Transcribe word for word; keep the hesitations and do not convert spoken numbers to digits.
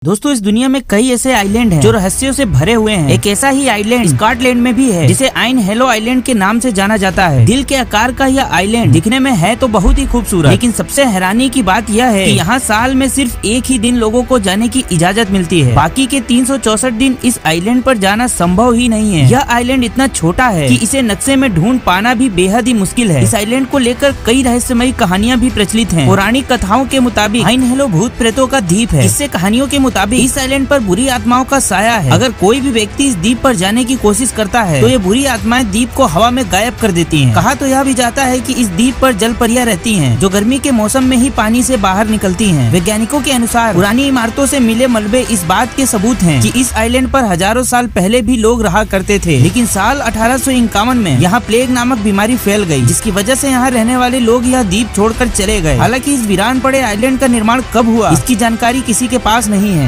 दोस्तों इस दुनिया में कई ऐसे आइलैंड हैं जो रहस्यों से भरे हुए हैं। एक ऐसा ही आइलैंड स्कॉटलैंड में भी है जिसे आइन हेलो आइलैंड के नाम से जाना जाता है। दिल के आकार का यह आइलैंड दिखने में है तो बहुत ही खूबसूरत, लेकिन सबसे हैरानी की बात यह है कि यहाँ साल में सिर्फ एक ही दिन लोगों को जाने की इजाजत मिलती है। बाकी के तीन सौ चौसठ दिन इस आइलैंड पर जाना संभव ही नहीं है। यह आइलैंड इतना छोटा है कि इसे नक्शे में ढूंढ पाना भी बेहद ही मुश्किल है। इस आइलैंड को लेकर कई रहस्यमयी कहानियां भी प्रचलित हैं। पौराणिक कथाओं के मुताबिक आइन हेलो भूत प्रेतों का द्वीप है। इससे कहानियों के मुताबिक इस आइलैंड पर बुरी आत्माओं का साया है। अगर कोई भी व्यक्ति इस द्वीप पर जाने की कोशिश करता है तो ये बुरी आत्माएं द्वीप को हवा में गायब कर देती हैं। कहा तो यह भी जाता है कि इस द्वीप पर जल परियां रहती हैं जो गर्मी के मौसम में ही पानी से बाहर निकलती हैं। वैज्ञानिकों के अनुसार पुरानी इमारतों से मिले मलबे इस बात के सबूत हैं कि इस आइलैंड पर हजारों साल पहले भी लोग रहा करते थे, लेकिन साल अठारह सौ इक्यावन में यहाँ प्लेग नामक बीमारी फैल गई, जिसकी वजह से यहाँ रहने वाले लोग यह द्वीप छोड़कर चले गए। हालांकि इस वीरान पड़े आइलैंड का निर्माण कब हुआ इसकी जानकारी किसी के पास नहीं है।